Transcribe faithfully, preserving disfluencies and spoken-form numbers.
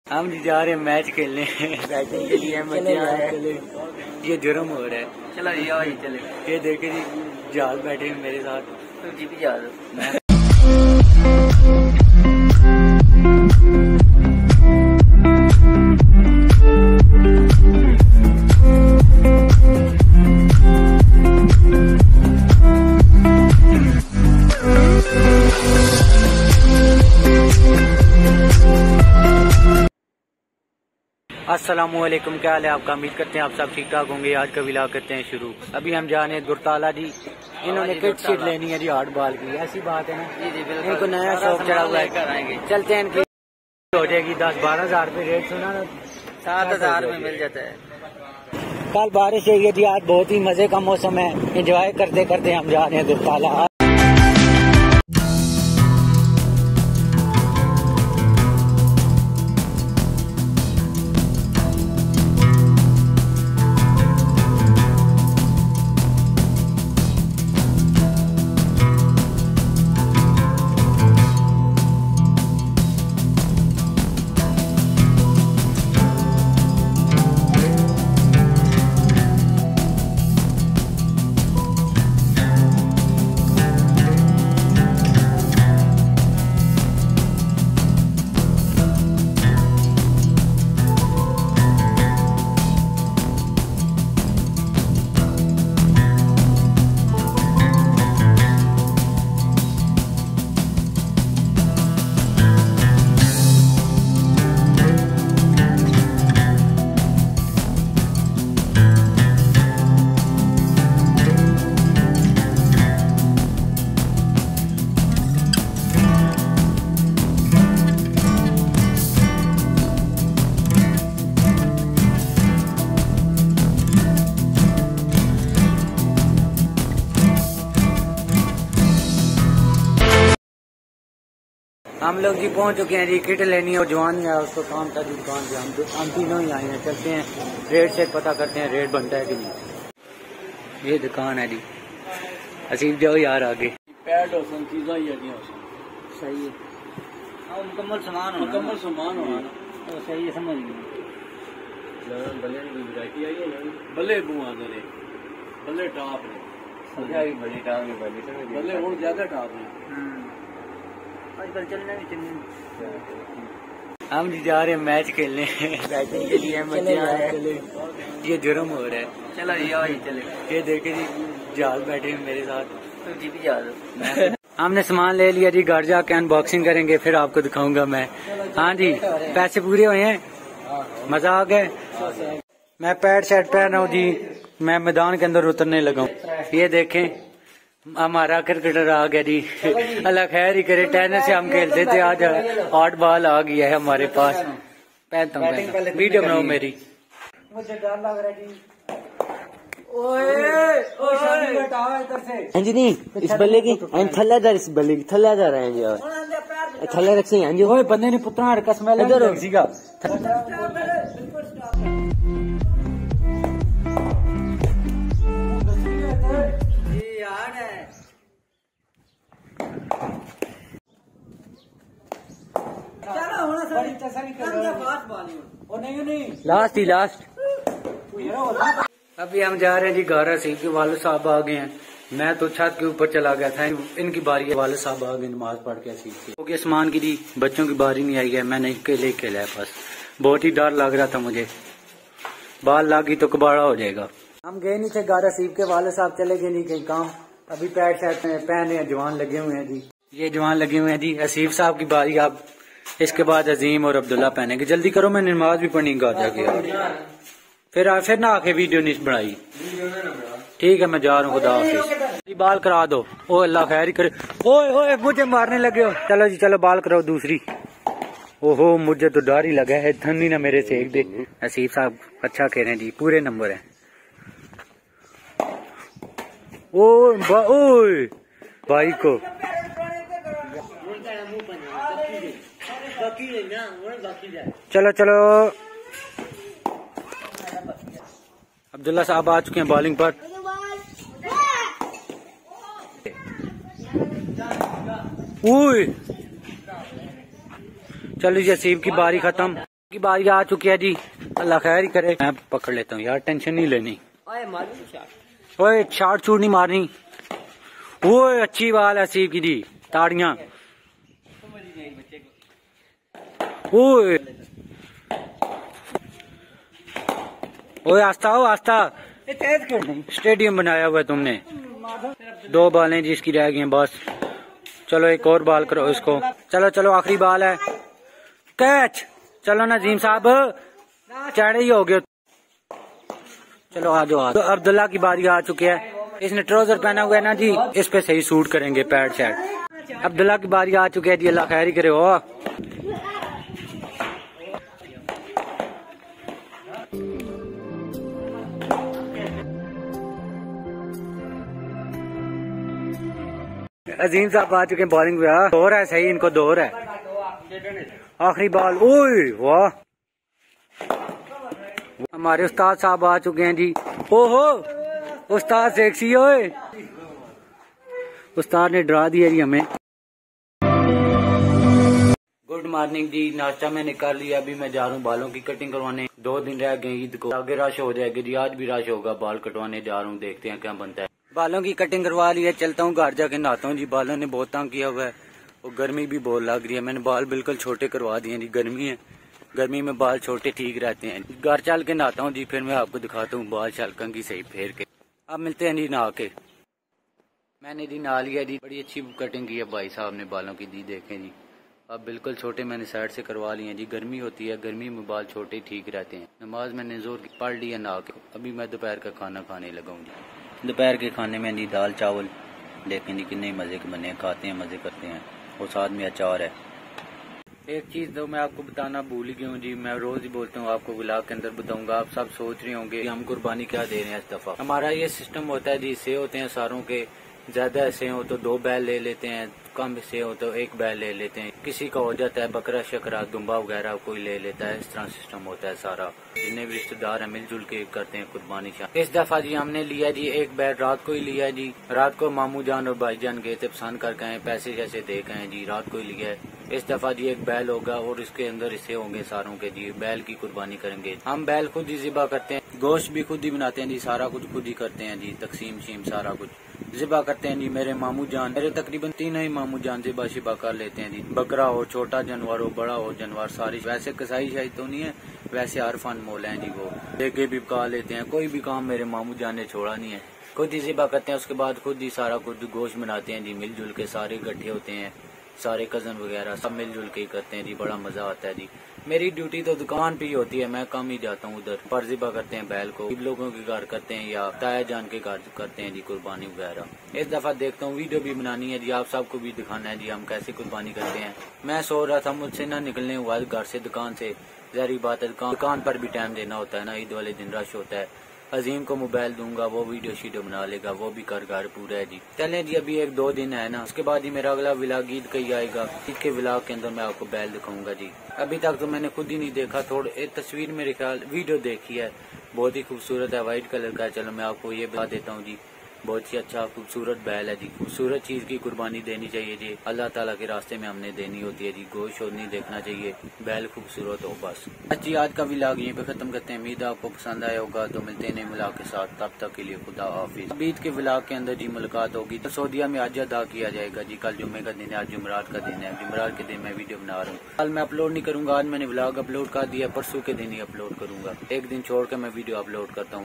हम जी जा रहे हैं मैच खेलने बैटिंग के लिए हम चले। ये जुर्म हो रहा है। चलो ये आओ, ये चले। ये देखे जी जहाज बैठे हैं मेरे साथ। तो जी भी जा दो। अस्सलामुअलैकुम, क्या हाल है आपका? उम्मीद करते हैं आप सब ठीक ठाक होंगे। आज का विलाग करते हैं शुरू। अभी हम जा रहे हैं गुरताला जी। इन्होंने किट शीट लेनी है जी हार्ड बॉल की। ऐसी बात है ना, इनको नया शौक चढ़ा हुआ है। चलते हैं, इनकी हो जाएगी दस बारह हजार रुपये रेट। सुना ना, सात हजार में मिल जाता है। कल बारिश हुई है जी, आज बहुत ही मजे का मौसम है। एंजॉय करते करते हम जा रहे हैं गुरताला। हम लोग जी पहुंच चुके हैं जी। किट लेनी है और जवान है, उसको काम था जी दुकान से। हम हम तीनों ही आए हैं। चलते हैं रेट से पता करते हैं रेट बनता है कि नहीं। ये दुकान है जी। असीब जाओ यार आगे। पैड और चीज़ें ही है। सही है, हाँ, मुकम्मल सामान हो, मुकम्मल सामान हो। तो सही है, समझ गए। बल्ले की वैरायटी आई है ना, बल्ले बुआ दे बल्ले टॉप ने बड़ी बड़ी टांग में बड़ी बल्ले और ज्यादा टॉप है। आजकल चलना भी चलना। हम जी जा रहे हैं मैच खेलने बैटिंग के लिए हम चले। ये जुर्म हो रहा है। चलो ये आओ, ये चले। ये देखे जी जहाज बैठे हैं मेरे साथ। तो जी भी जा दो। हमने सामान ले लिया जी, घर जाके अनबॉक्सिंग करेंगे, फिर आपको दिखाऊंगा मैं। हाँ जी, पैसे पूरे हुए हैं, मजा आ गया। मैं पैड शर्ट पहन रहा हूँ जी, मैं मैदान के अंदर उतरने लगा हूँ। ये देखें हमारा क्रिकेटर आ गया जी। अल्लाह खैर ही करे। टेनिस से हम खेलते थे, आज हॉट बॉल आ गया है हमारे पास। पहनता हूँ, वीडियो बनाओ मेरी। मुझे डर लग रहा है जी। जी नहीं, इस बल्ले की थल्लादार, इस बल्ले की थल्लादार है जी। और थल्ला रख से जी। ओए बंदे ने पुत्रा हड़का स्मेल इधर सीगा। लास्ट ही लास्ट। अभी हम जा रहे हैं जी घर। सी के वालिद साहब आ गए हैं। मैं तो छत के ऊपर चला गया था, इनकी बारी है। वालिद साहब आ गए नमाज पढ़ के सीख के। क्योंकि आसमान की जी बच्चों की बारी नहीं आई है। मैं नहीं अकेले खेला है बस। बहुत ही डर लग रहा था मुझे, बाल लागी तो कबाड़ा हो जाएगा। हम गए नहीं थे घर। सीख के वालिद साहब चले गए नहीं कहीं काम। अभी पैड शर्ट पहने हैं, जवान लगे हुए हैं जी। ये जवान लगे हुए हैं जी। असीफ साहब की बारी। आप इसके बाद अजीम और अब्दुल्ला पहनेंगे। जल्दी करो, मैं नमाज भी पढ़नी घर जाके। फिर फिर ना आके वीडियो नहीं बनाई। ठीक है, मैं जा रहा हूँ। खुदा हाफिज। बाल करा दो। ओ अल्लाह खैर ही करे। ओए ओए मुझे मारने लगे हो। चलो जी चलो, बाल कराओ दूसरी। ओहो मुझे तो डर ही लगा है, ठंडी ना मेरे से एक दे। असीफ साहब अच्छा कह रहे हैं जी, पूरे नंबर है। ओए भाई को चलो चलो। अब्दुल्ला साहब आ चुके हैं बॉलिंग पर। चलो जी, असीब की बारी खत्म। की बारी आ चुकी है जी, अल्लाह खैर ही करे। मैं पकड़ लेता हूँ यार, टेंशन नहीं लेनी। ओए शार्ट शूट नहीं मारनी। ओए अच्छी बाल है सीप की जी, ताड़ियां। ओए ओए आस्ता हो आस्ता, स्टेडियम बनाया हुआ है तुमने। दो बालें जिसकी रह गई हैं बस। चलो एक और बाल करो इसको। चलो चलो आखिरी बाल है, कैच। चलो नजीम साहब, चढ़े ही हो गए। चलो आ जाओ। तो अब्दुल्ला की बारी आ चुकी है। इसने ट्राउजर पहना हुआ है ना जी, इस पे सही सूट करेंगे पैंट शर्ट। अब्दुल्ला की बारी आ चुकी है जी, अल्लाह खैर ही करे। हो अजीम साहब आ चुके हैं बॉलिंग पे। दौर है सही, इनको दौर है। आखिरी बॉल। ओए वाह, हमारे उस्ताद साहब आ चुके हैं जी। ओहो उस्ताद सेक्सी। ओए उस्ताद ने डरा दिया जी हमें। गुड मॉर्निंग जी, नाश्ता मैंने कर लिया। अभी मैं जा रहा हूँ बालों की कटिंग करवाने। दो दिन रह गए ईद को, आगे रश हो जाएगी जी। आज भी रश होगा, बाल कटवाने जा रहा हूँ, देखते हैं क्या बनता है। बालों की कटिंग करवा ली है, चलता हूँ घर जाके नहाता हूँ जी। बालों ने बहुत तंग किया हुआ है और गर्मी भी बहुत लग रही है। मैंने बाल बिल्कुल छोटे करवा दिए जी, गर्मी है, गर्मी में बाल छोटे ठीक रहते हैं। घर चल के नहाता हूँ जी, फिर मैं आपको दिखाता हूँ बाल शलकन की सही फेर के। अब मिलते हैं जी नहा के। मैंने जी नहा लिया जी, बड़ी अच्छी कटिंग की है भाई साहब ने बालों की जी, देखें जी। अब बिल्कुल छोटे मैंने साइड से करवा लिए हैं जी। गर्मी होती है, गर्मी में बाल छोटे ठीक रहते हैं। नमाज मैंने जोर की पढ़ ली है नहा के। अभी मैं दोपहर का खाना खाने लगा हूँ जी। दोपहर के खाने में जी दाल चावल, देखें जी कितने मजे के बने, खाते हैं मजे करते हैं। और साथ में अचार है। एक चीज तो मैं आपको बताना भूल गया हूँ जी, मैं रोज ही बोलता हूँ, आपको व्लॉग के अंदर बताऊंगा। आप सब सोच रहे होंगे हम कुर्बानी क्या दे रहे हैं इस दफा। हमारा ये सिस्टम होता है जी, हिस्से होते हैं सारों के। ज्यादा हिस्से हो तो दो बैल ले लेते हैं, कम हिस्से हो तो एक बैल ले लेते हैं। किसी का हो जाता है बकरा शकरा दुम्बा वगैरह कोई ले लेता है। इस तरह सिस्टम होता है सारा। जितने भी रिश्तेदार हैं मिलजुल के करते हैं कुर्बानी। इस दफा जी हमने लिया जी एक बैल, रात को ही लिया जी। रात को मामू जान और भाईजान गए थे, पसंद कर गए, पैसे जैसे दे गए जी, रात को ही लिया है। इस दफा जी एक बैल होगा और इसके अंदर हिस्से होंगे सारों के जी। बैल की कुर्बानी करेंगे हम। बैल खुद ही जिबा करते हैं, गोश्त भी खुद ही बनाते हैं जी, सारा कुछ खुद ही करते हैं जी। तकसीम शीम सारा कुछ जिबा करते हैं जी। मेरे मामू जान, मेरे तकरीबन तीनों ही मामू जान जिबा शिबा कर लेते हैं जी। बकरा हो, छोटा जानवर हो, बड़ा हो जानवर, सारी। वैसे कसाई शाही तो नहीं है, वैसे अरफान मोल है जी। वो लेके भी पका लेते हैं। कोई भी काम मेरे मामू जान ने छोड़ा नहीं है, खुद ही जिबा करते हैं। उसके बाद खुद ही सारा कुछ गोश्त बनाते हैं जी। मिलजुल के सारे इकट्ठे होते हैं, सारे कजन वगैरह सब मिलजुल के ही करते हैं जी। बड़ा मजा आता है जी। मेरी ड्यूटी तो दुकान पे ही होती है, मैं कम ही जाता हूँ उधर। पर ज़िबा करते हैं बैल को, लोगों के घर करते हैं या ताया जान के घर करते हैं जी कुर्बानी वगैरह। इस दफा देखता हूँ वीडियो भी बनानी है जी, आप सबको भी दिखाना है जी हम कैसे कुर्बानी करते हैं। मैं सो रहा था, मुझसे ना निकलने हुआ घर से, दुकान से। जहरी बात है, दुकान पर भी टाइम देना होता है ना, ईद वाले दिन रश होता है। अजीम को मोबाइल दूंगा, वो वीडियो शीडियो बना लेगा, वो भी कर घर पूरा है जी। चलें जी, अभी एक दो दिन है ना, उसके बाद ही मेरा अगला व्लॉग ईद का ही आएगा। ईद के व्लॉग के अंदर मैं आपको बैल दिखाऊंगा जी। अभी तक तो मैंने खुद ही नहीं देखा, थोड़ा एक तस्वीर मेरे ख्याल वीडियो देखी है, बहुत ही खूबसूरत है, व्हाइट कलर का है। चलो मैं आपको ये बता देता हूँ जी, बहुत ही अच्छा खूबसूरत बैल है जी। खूबसूरत चीज की कुर्बानी देनी चाहिए जी, अल्लाह ताला के रास्ते में हमने देनी होती है जी। गोश्त और नहीं देखना चाहिए, बैल खूबसूरत हो बस। जी आज का व्लॉग यहीं पे खत्म करते हैं। उम्मीद है आपको पसंद आया होगा। तो मिलते हैं नए व्लॉग के साथ, तब तक के लिए खुदा हाफिज। अब ईद के व्लॉग के अंदर जी मुलाकात होगी। तो सऊदीया में आज अदा किया जाएगा जी, कल जुम्मे का दिन है, आज जुमरात का दिन है। जुमरात के दिन मैं वीडियो बना रहा हूँ। कल मैं अपलोड नहीं करूंगा, आज मैंने व्लॉग अपलोड कर दिया, परसों के दिन ही अपलोड करूंगा। एक दिन छोड़ कर मैं वीडियो अपलोड करता हूँ।